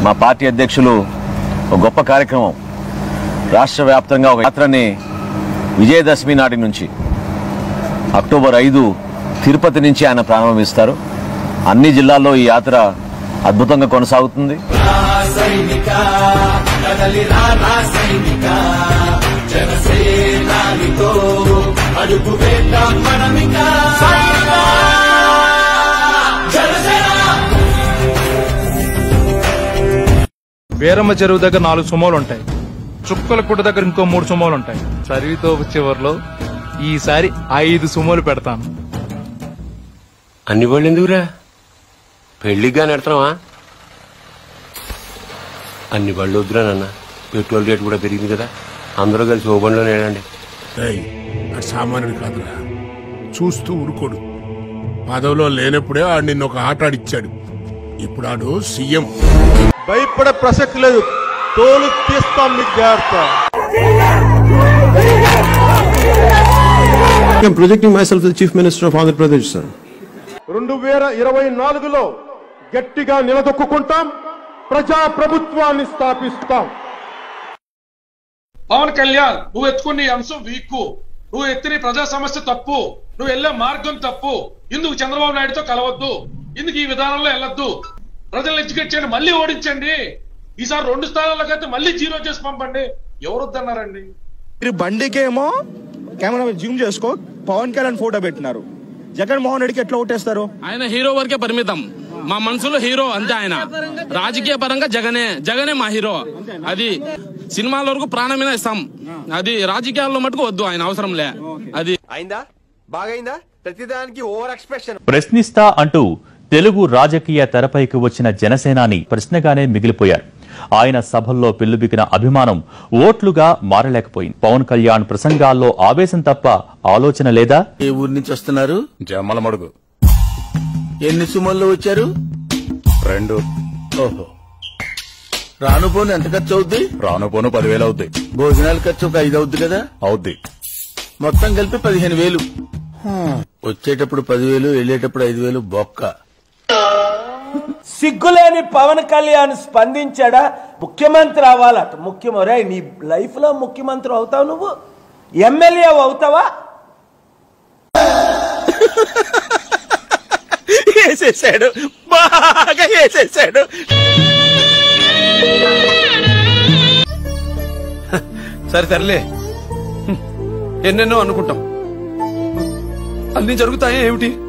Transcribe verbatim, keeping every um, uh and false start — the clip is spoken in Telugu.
మా పార్టీ అధ్యక్షులు ఒక గొప్ప కార్యక్రమం రాష్ట్ర వ్యాప్తంగా ఒక యాత్రని విజయదశమి నాటి నుంచి అక్టోబర్ ఐదు తిరుపతి నుంచి ఆయన ప్రారంభిస్తారు. అన్ని జిల్లాల్లో ఈ యాత్ర అద్భుతంగా కొనసాగుతుంది. వీరమ్మ చెరువు దగ్గర నాలుగు సుమోలు ఉంటాయి. చుక్కల గుట్ట దగ్గర ఇంకో మూడు సుమోలు ఉంటాయి. సరితో చివరిలో ఈసారి ఐదు సుమోలు పెడతాను. అన్ని వాళ్ళు ఎందుకురా? పెళ్లిగా నెడతావా? అన్ని బళ్ళు వద్దురా నాన్న. పెట్రోల్ రేట్ కూడా పెరిగింది కదా, అందరూ కలిసి ఓ బండిలో నేడండి. సామాన్యుడు కాదురా, చూస్తూ ఊరుకోడు. పదవిలో లేనప్పుడే ఆడు నిన్న ఒక ఆట ఆడిచ్చాడు. ఇప్పుడు ఆడు సీఎం. భయపడే ప్రసక్తి లేదు, తోలు తీస్తాం మీకు జాగ్రత్త. I'm projecting myself as the Chief Minister of Andhra Pradesh, sir. రెండు వేల ఇరవై నాలుగులో గట్టిగా నిలదొక్కుంటాం, ప్రజా ప్రభుత్వాన్ని స్థాపిస్తాం. పవన్ కళ్యాణ్, నువ్వు ఎత్తుకునే అంశం వీక్కు, నువ్వు ఎత్తిన ప్రజా సమస్య తప్పు, నువ్వు వెళ్లే మార్గం తప్పు. ఇందుకు చంద్రబాబు నాయుడుతో కలవద్దు, ఇందుకు ఈ విధానంలో వెళ్ళొద్దు. ప్రజలను ఎడ్యుకేట్ చేయండి, మళ్ళీ ఓడించండి. ఈసారి రెండు స్థానాలకైతే మళ్ళీ జీరో చేసి పంపండి. ఎవరు వద్దన్నారండి? మీరు బండికేమో కెమెరా జూమ్ చేసుకో పవన్ కళ్యాణ్ ఫోటో పెట్టినారు. జగన్మోహన్ రెడ్డికి ఎట్లా ఓటేస్తారు? ఆయన హీరో వరకే పరిమితం. మా మనసులో హీరో అంతే. ఆయన రాజకీయ పరంగా జగనే జగనే మా హీరో. అది సినిమాల వరకు ప్రాణమైన ఇస్తాం. అది రాజకీయాల్లో మటుకు వద్దు, ఆయన అవసరం లే. అది అయిందా? బాగైందా? ప్రతిదానికి ఓవర్ ఎక్స్ప్రెషన్. ప్రశ్నిస్తా అంటూ తెలుగు రాజకీయ తెరపైకి వచ్చిన జనసేనాని ప్రశ్నగానే మిగిలిపోయారు. ఆయన సభల్లో పెళ్లిబికిన అభిమానం ఓట్లుగా మారలేకపోయింది. పవన్ కళ్యాణ్ ప్రసంగాల్లో ఆవేశం తప్ప ఆలోచన లేదా? ఏ ఊరి నుంచి వస్తున్నారు? జమ్మలమడుగు. ఎన్ని సుమల్లో వచ్చారు? రెండు. ఓహో. రాను పోను ఎంత ఖర్చు అవుద్ది? రాను పోను పదివేలు అవుద్ది. భోజనాల ఖర్చు ఒక ఐదు అవుద్ది కదా? అవుద్ది. మొత్తం కలిపి పదిహేను వేలు. వచ్చేటప్పుడు పదివేలు, వెళ్ళేటప్పుడు ఐదు వేలు బొక్క. సిగ్గులేని పవన్ కళ్యాణ్ స్పందించాడా? ముఖ్యమంత్రి అవ్వాలట. ముఖ్యమంత్రి నీ లైఫ్ లో ముఖ్యమంత్రి అవుతావు, నువ్వు ఎమ్మెల్యే అవుతావా? వేసేసాడు, బాగా వేసేసాడు. సరే సర్లే, ఎన్నెన్నో అనుకుంటాం, అన్ని జరుగుతాయా ఏమిటి?